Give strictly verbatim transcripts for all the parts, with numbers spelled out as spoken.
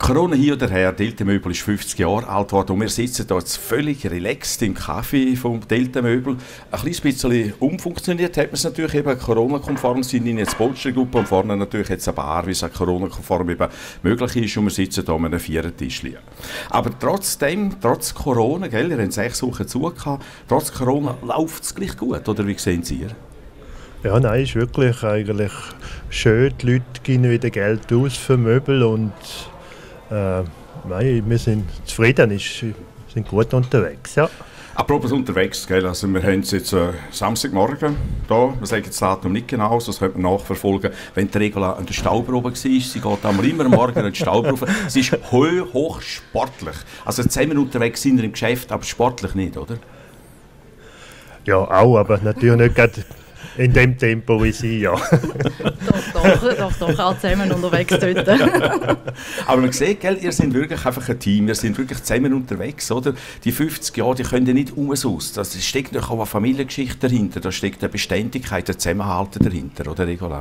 Corona hier oder her, Delta-Möbel ist fünfzig Jahre alt geworden und wir sitzen hier jetzt völlig relaxed im Kaffee vom Delta-Möbel. Ein kleines bisschen umfunktioniert hat man es natürlich eben Corona-konform, sind in jetzt Polstergruppe und vorne natürlich jetzt eine Bar, wie es auch Corona-konform eben möglich ist und wir sitzen hier an einem Vierertisch. Aber trotzdem, trotz Corona, gell, ihr habt sechs Wochen zugehört, trotz Corona läuft es gleich gut, oder wie sehen Sie? Ja, nein, ist wirklich eigentlich schön. Die Leute geben wieder Geld aus für Möbel und äh, nein, wir sind zufrieden, ist, sind gut unterwegs. Ja. Apropos unterwegs, gell? Also wir haben jetzt äh, Samstagmorgen da, wir sagen das Datum nicht genau, das könnte man nachverfolgen, wenn die Regula an der Stauprobe war, sie geht einmal immer am Morgen an die Stauprobe, sie ist hoch, hoch sportlich, also zehn Minuten unterwegs sind wir im Geschäft, aber sportlich nicht, oder? Ja, auch, aber natürlich nicht gerade in dem Tempo wie Sie, ja. doch, doch, doch, doch, auch zusammen unterwegs dort. Aber man sieht, gell, ihr seid wirklich einfach ein Team, ihr seid wirklich zusammen unterwegs, oder? Die fünfzig Jahre, die können ja nicht aus. Da steckt natürlich auch eine Familiengeschichte dahinter, da steckt eine Beständigkeit, ein Zusammenhalten dahinter, oder Regula?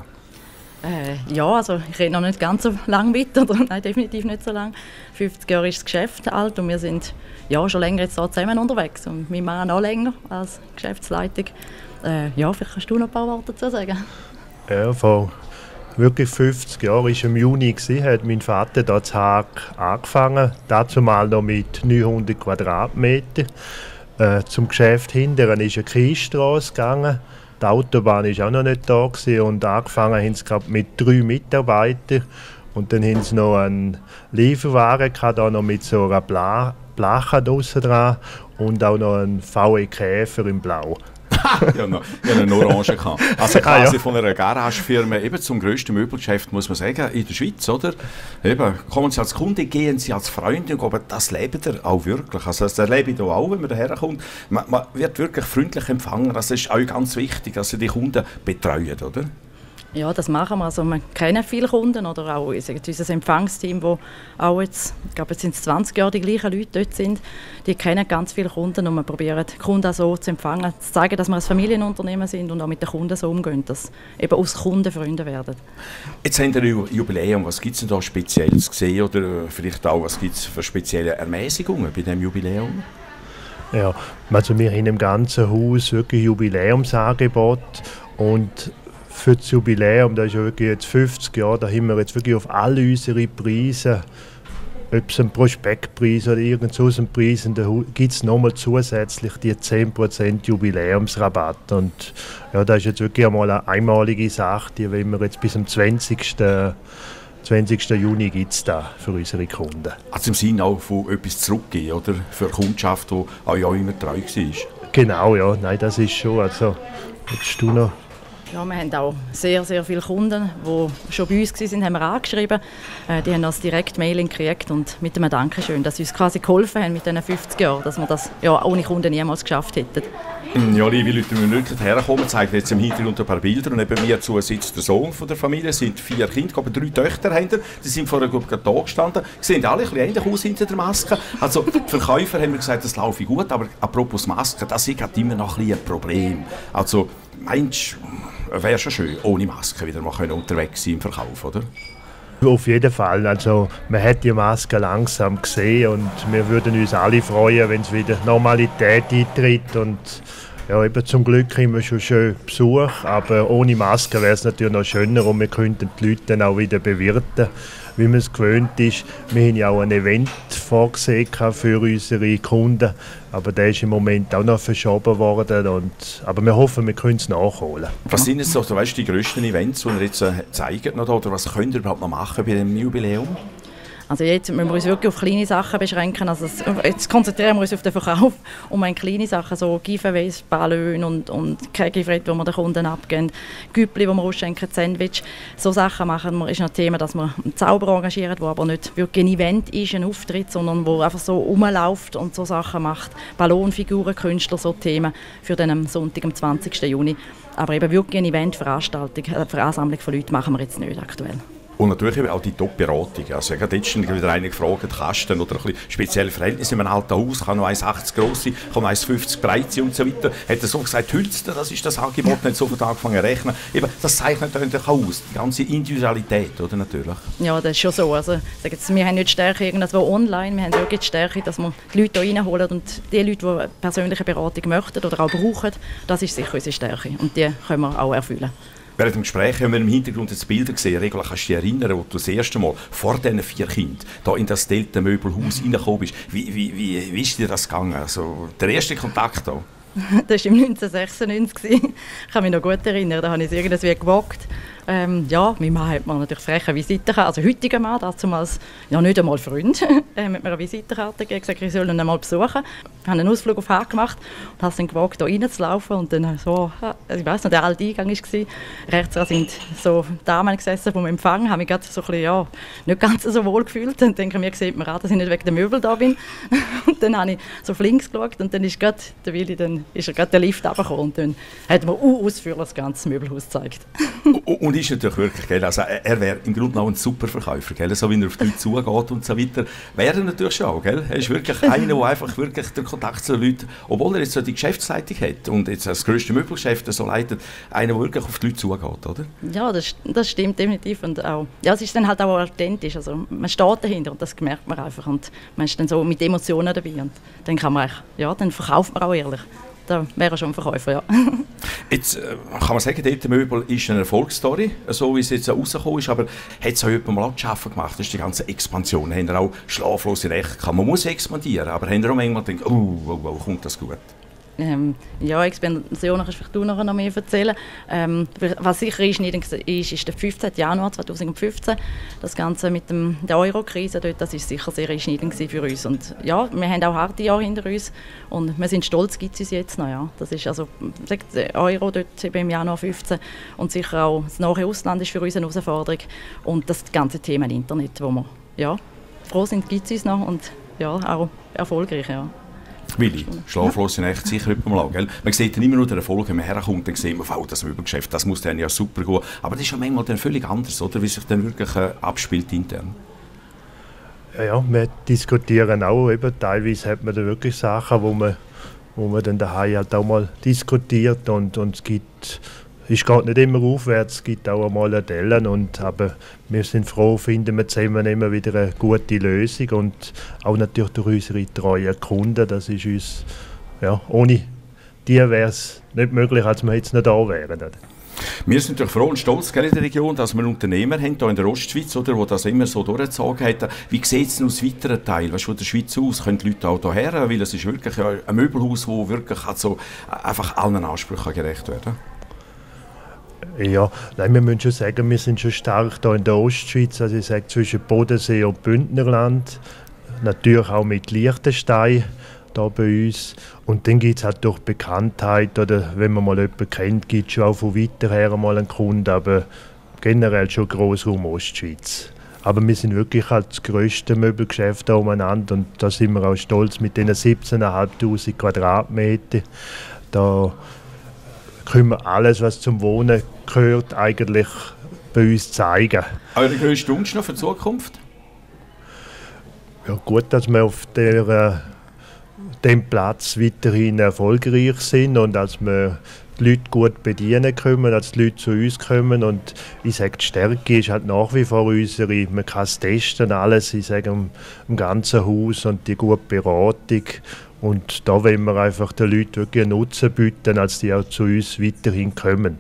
Äh, ja, also ich rede noch nicht ganz so lange mit, oder? Nein, definitiv nicht so lange. fünfzig Jahre ist das Geschäft alt und wir sind ja, schon länger jetzt da zusammen unterwegs und mein Mann auch länger als Geschäftsleitung. Äh, ja, vielleicht kannst du noch ein paar Worte dazu sagen. Ja, vor wirklich fünfzig Jahren, war im Juni, gewesen, hat mein Vater hier in Haag angefangen, dazu mal noch mit neunhundert Quadratmetern. Äh, zum Geschäft hinterher ist eine Kiesstrasse gegangen. Die Autobahn war auch noch nicht da gewesen, und angefangen haben sie mit drei Mitarbeitern. Und dann haben sie noch einen Lieferwagen gehabt, auch noch mit so einer Bla Blache draussen dran und auch noch einen V W Käfer in Blau. Ich hatte noch einen Orange. Also quasi ah, ja. Von einer Garagefirma eben zum grössten Möbelgeschäft, muss man sagen, in der Schweiz, oder? Eben, kommen Sie als Kunde, gehen Sie als Freunde, aber das lebt ihr auch wirklich. Also das erlebe ich hier auch, wenn man daher kommt. Man, man wird wirklich freundlich empfangen. Das ist auch ganz wichtig, dass Sie die Kunden betreuen, oder? Ja, das machen wir. Also, wir kennen viele Kunden oder auch unser Empfangsteam, wo auch jetzt, ich glaube, jetzt sind es zwanzig Jahre die gleichen Leute dort sind, die kennen ganz viele Kunden und wir probieren die Kunden so zu empfangen, zu zeigen, dass wir ein Familienunternehmen sind und auch mit den Kunden so umgehen, dass eben aus Kunden Freunde werden. Jetzt haben wir ein Jubiläum. Was gibt es denn da Spezielles gesehen oder vielleicht auch, was gibt es für spezielle Ermäßigungen bei diesem Jubiläum? Ja, also wir haben im ganzen Haus wirklich Jubiläumsangebot und für das Jubiläum, das ist ja wirklich jetzt fünfzig Jahre, da haben wir jetzt wirklich auf alle unsere Preise, ob es ein Prospektpreis oder irgend so ein Preis, da gibt es nochmal zusätzlich die zehn Prozent Jubiläumsrabatt. Und ja, das ist jetzt wirklich einmal eine einmalige Sache, die wollen wir jetzt bis zum zwanzigsten Juni gibt es da für unsere Kunden. Also im Sinne auch von etwas zurückgeben, oder? Für Kundschaft, die auch immer treu war. Genau, ja, nein, das ist schon. Also, jetzt du noch. Ja, wir haben auch sehr, sehr viele Kunden, die schon bei uns waren, haben wir angeschrieben. Äh, die haben uns direkt Mailing gekriegt und mit einem Dankeschön, dass sie uns quasi geholfen haben mit diesen fünfzig Jahren, dass wir das ja, ohne Kunden niemals geschafft hätten. Ja, liebe Leute, wenn wir wirklich herkommen, zeigen jetzt im Hintergrund ein paar Bilder. Und neben mir zu sitzt der Sohn von der Familie, es sind vier Kinder, aber drei Töchter haben wir. Die sind vorher gerade da gestanden. Sie sehen alle ein bisschen ähnlich aus hinter der Maske. Also die Verkäufer haben mir gesagt, das laufe gut, aber apropos Maske, das ist gerade immer noch ein, ein Problem. Also meinst du, wäre schon schön, ohne Maske wieder mal unterwegs sein im Verkauf, oder? Auf jeden Fall. Also, man hat die Maske langsam gesehen und wir würden uns alle freuen, wenn es wieder Normalität eintritt. Und ja, eben zum Glück haben wir schon schön Besuch, aber ohne Maske wäre es natürlich noch schöner und wir könnten die Leute dann auch wieder bewirten, wie man es gewöhnt ist. Wir haben ja auch ein Event vorgesehen für unsere Kunden, aber der ist im Moment auch noch verschoben worden. Und, aber wir hoffen, wir können es nachholen. Was sind jetzt so, du weißt, die grössten Events, die ihr jetzt äh, zeigt noch, oder was könnt ihr überhaupt noch machen bei dem Jubiläum? Also jetzt müssen wir uns wirklich auf kleine Sachen beschränken. Also jetzt konzentrieren wir uns auf den Verkauf und meine kleine Sachen, so Giveaways, Ballon und, und Kegifrett, die wir den Kunden abgeben, Güppli, die wir ausschenken, Sandwich. So Sachen machen wir. Ist noch ein Thema, dass wir einen Zauberer engagieren, der aber nicht wirklich ein Event ist, ein Auftritt, sondern der einfach so rumläuft und so Sachen macht. Ballonfiguren, Künstler, so Themen für den Sonntag, am zwanzigsten Juni. Aber eben wirklich eine Eventveranstaltung, eine Ansammlung von Leuten machen wir jetzt nicht aktuell. Und natürlich eben auch die Top-Beratung. Also ich habe jetzt schon wieder einen gefragt, Kasten oder ein bisschen spezielle Verhältnisse in einem alten Haus, kann noch eins Komma achtzig groß sein, kann noch eins Komma fünfzig breit sein und so weiter. Hat er so gesagt, Hülster, das ist das Angebot, nicht sofort angefangen zu rechnen. Eben, das zeichnet natürlich auch aus, die ganze Individualität, oder natürlich? Ja, das ist schon so. Also, jetzt, wir haben nicht die Stärke irgendwo online, wir haben wirklich die Stärke, dass wir die Leute hier reinholen und die Leute, die persönliche Beratung möchten oder auch brauchen, das ist sicher unsere Stärke und die können wir auch erfüllen. Während dem Gespräch haben wir im Hintergrund jetzt Bilder gesehen. Regula, kannst du dich erinnern, wo du das erste Mal vor diesen vier Kindern da in das Delta-Möbelhaus reingekommen bist? Wie, wie, wie, wie ist dir das gegangen? Also, der erste Kontakt da? Das war im neunzehnhundertsechsundneunzig. Ich kann mich noch gut erinnern, da habe ich es irgendwie gewagt. Ähm, ja, mein Mann hat mir natürlich freche Visitenkarte, also heutiger Mann, damals ja nicht einmal Freund, er hat mir eine Visitenkarte gegeben, gesagt, ich soll ihn einmal besuchen. Ich habe einen Ausflug auf Haag gemacht und habe es dann gewagt, hier reinzulaufen und dann so, ich weiss noch, der alte Eingang war, rechts sind so Damen gesessen vom Empfang, habe mich gerade so ein bisschen, ja, nicht ganz so wohl gefühlt und denke mir, sieht man an, dass ich nicht wegen der Möbel da bin. Und dann habe ich so auf links geschaut und dann ist gerade der Willi, dann ist er gerade der Lift runtergekommen und dann hat er mir uh, ausführlich das ganze Möbelhaus gezeigt. Und ist natürlich wirklich, gell, also er wäre im Grunde auch ein super Verkäufer, gell, so wie er auf die Leute zugeht und so weiter, wäre er natürlich schon, gell. Er ist wirklich einer, der einfach wirklich den Kontakt zu den Leuten, obwohl er jetzt so die Geschäftsleitung hat und jetzt das grösste Möbelgeschäft so leitet, einer, der wirklich auf die Leute zugeht, oder? Ja, das, das stimmt definitiv und auch, ja, es ist dann halt auch authentisch, also man steht dahinter und das merkt man einfach und man ist dann so mit Emotionen dabei und dann kann man, ja, dann verkauft man auch ehrlich. Da wäre schon ein Verkäufer, ja. Jetzt äh, kann man sagen, Delta-Möbel ist eine Erfolgsstory, so wie es jetzt rausgekommen ist, aber hat es auch jemand mal auch zu arbeiten gemacht, das ist die ganze Expansion. Haben ihr auch schlaflose Nächte gehabt? Man muss expandieren, aber haben ihr auch manchmal gedacht, oh, oh, oh, kommt das gut? Ähm, ja, Expansion kannst du nachher noch mehr erzählen. Ähm, was sicher einschneidend ist, ist der fünfzehnten Januar zweitausendfünfzehn. Das Ganze mit dem, der Euro-Krise dort, das ist sicher sehr einschneidend für uns. Und ja, wir haben auch harte Jahre hinter uns und wir sind stolz, gibt es uns jetzt noch. Ja. Das ist also der Euro dort eben im Januar fünfzehn und sicher auch das nahe Ausland ist für uns eine Herausforderung und das ganze Thema Internet, wo wir ja, froh sind, gibt es uns noch und ja, auch erfolgreich. Ja. Willi, schlaflose Nächte sicher heute mal an, gell? Man sieht dann immer nur den Erfolg, wenn man herkommt, dann sieht man, oh, das Möbelgeschäft, das muss dann ja super gehen. Aber das ist ja manchmal dann völlig anders, oder? Wie sich dann wirklich äh, abspielt intern. Ja, wir diskutieren auch, eben, teilweise hat man da wirklich Sachen, wo man, wo man dann daheim halt auch mal diskutiert und, und es gibt... Es geht nicht immer aufwärts, es gibt auch einmal eine Delle, und aber wir sind froh, finden wir zusammen immer wieder eine gute Lösung und auch natürlich durch unsere treuen Kunden, das ist uns, ja, ohne die wäre es nicht möglich, als wir jetzt nicht da wären. Wir sind natürlich froh und stolz in der Region, dass wir einen Unternehmer haben, hier in der Ostschweiz, oder, der das immer so durchgezogen hat. Wie sieht es denn aus weiteren Teilen, weißt du, von der Schweiz aus? Können die Leute auch hierher, weil es ist wirklich ein Möbelhaus, das wirklich also einfach allen Ansprüchen gerecht werden kann? Ja, nein, wir müssen schon sagen, wir sind schon stark hier in der Ostschweiz, also ich sage zwischen Bodensee und Bündnerland, natürlich auch mit Liechtenstein hier bei uns. Und dann gibt es halt durch Bekanntheit, oder wenn man mal jemanden kennt, gibt es schon auch von weiter her mal einen Kunden, aber generell schon Grossraum Ostschweiz. Aber wir sind wirklich halt das grösste Möbelgeschäft hier umeinander und da sind wir auch stolz mit diesen siebzehntausendfünfhundert Quadratmetern. Da können wir alles, was zum Wohnen gehört, eigentlich bei uns zeigen. Eure grösste Wunsch noch für die Zukunft? Ja, gut, dass wir auf der, äh, dem Platz weiterhin erfolgreich sind und dass wir die Leute gut bedienen können, dass die Leute zu uns kommen. Und ich sage, die Stärke ist halt nach wie vor unsere, man kann es testen, alles, ich sage, im, im ganzen Haus und die gute Beratung. Und da wollen wir einfach den Leuten wirklich einen Nutzen bieten, als die auch zu uns weiterhin kommen.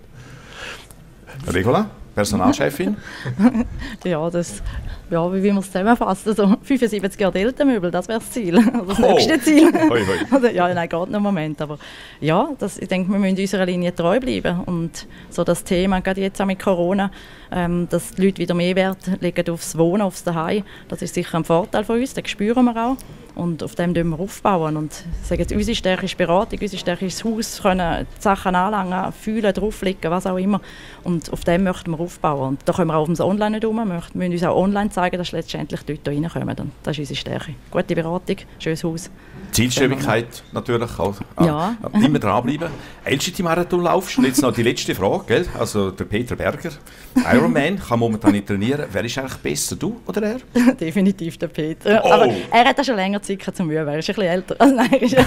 Regula, Personalchefin? Ja, das, ja, wie will man es zusammenfassen? Also fünfundsiebzig Jahre Delta-Möbel, das wäre das Ziel. Also das oh. nächste Ziel. Hoi, hoi. Ja, nein, geht noch einen Moment. Aber ja, das, ich denke, wir müssen unserer Linie treu bleiben. Und so das Thema, gerade jetzt auch mit Corona, ähm, dass die Leute wieder mehr Wert legen aufs Wohnen, aufs Daheim, das ist sicher ein Vorteil von uns, das spüren wir auch. Und auf dem bauen wir aufbauen. Und sagen jetzt, unsere Stärke ist Beratung, unsere Stärke ist das Haus, können die Sachen anlangen, fühlen, drauflegen, was auch immer. Und auf dem möchten wir aufbauen. Und da können wir auch auf dem Online nicht um. Wir müssen uns auch online zeigen, dass letztendlich die Leute hier reinkommen. Und das ist unsere Stärke. Gute Beratung, schönes Haus. Zielstrebigkeit natürlich auch. Ja. Immer dranbleiben. Älteste Marathon laufst und jetzt noch die letzte Frage. Gell? Also der Peter Berger, Ironman, kann momentan nicht trainieren. Wer ist eigentlich besser, du oder er? Definitiv der Peter. Oh. Aber er hat auch schon länger Zeit zum Üben. Er ist ein bisschen älter. Also nein, er ist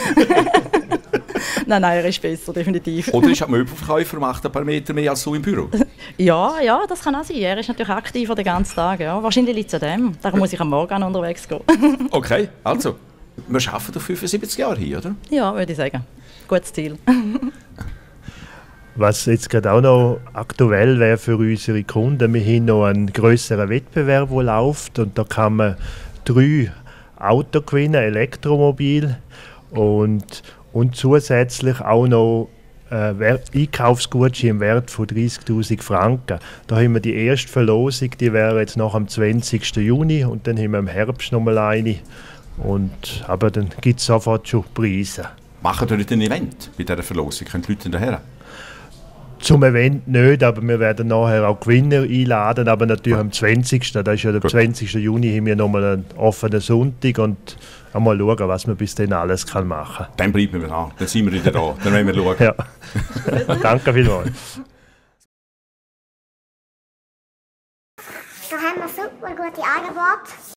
nein, nein, er ist besser, definitiv. Oder ist ein Möbelverkäufer und macht ein paar Meter mehr als du im Büro? Ja, ja, das kann auch sein. Er ist natürlich aktiver den ganzen Tag. Ja. Wahrscheinlich liegt es an dem. Darum muss ich am Morgen unterwegs gehen. Okay, also. Wir arbeiten auf fünfundsiebzig Jahre hier, oder? Ja, würde ich sagen. Gutes Ziel. Was jetzt gerade auch noch aktuell wäre für unsere Kunden, wir haben noch einen grösseren Wettbewerb, der läuft. Und da kann man drei Autos gewinnen, Elektromobil. Und, und zusätzlich auch noch äh, Einkaufsgutschein im Wert von dreissigtausend Franken. Da haben wir die erste Verlosung, die wäre jetzt noch am zwanzigsten Juni. Und dann haben wir im Herbst noch mal eine. Und, aber dann gibt es sofort schon Preise. Machen wir nicht ein Event bei dieser Verlosung? Können die Leute daher? Zum Event nicht, aber wir werden nachher auch Gewinner einladen. Aber natürlich am zwanzigsten Das ist ja der Gut. zwanzigsten Juni haben wir nochmal einen offenen Sonntag und einmal schauen, was man bis dann alles kann machen kann. Dann bleiben wir da, dann sind wir wieder da, dann wollen wir schauen. Ja. Danke vielmals. Da haben wir super gute Angebote.